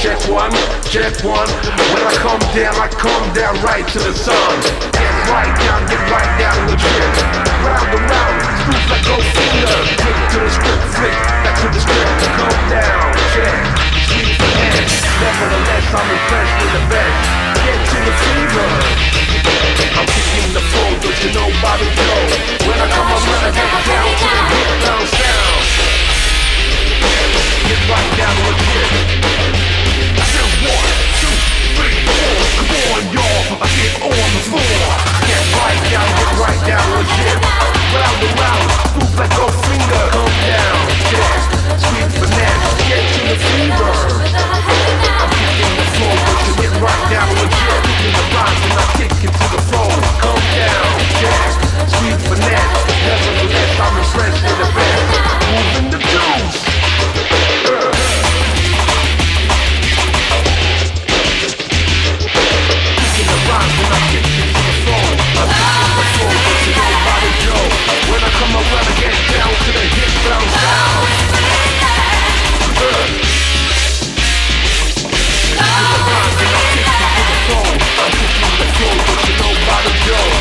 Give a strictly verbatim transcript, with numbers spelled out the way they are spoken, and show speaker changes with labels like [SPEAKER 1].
[SPEAKER 1] check one, check one. When I come down, I come down right to the sun. Get right down, get right down legit. Round and round, smooth like gold finger. Flick to the script, flick back to the script. Come down, check, sweet finesse. Nevertheless, I'm impressed with the best. Get to the fever. I'm kicking the flow, don't you know Bobby Joe? When I come around, I get down to the hit down sound. Get right down legit. I said one, two, three, four. Come on, y'all, I get on the floor. Get right down, get right down legit. Round and round, move like gold finger. Come down, check, sweet finesse. Get to the fever. I'm kicking the floor, don't you get right down legit. In the rhymes and I kick it to the floor. Come down, check, sweet finesse. Nevertheless, I'm impressed with the best. Moving the juice. When I come around, I get down to the hit down sound. Uh. To the rhymes and I kick it to the floor. I'm kicking the floor, but you know Bobby Joe.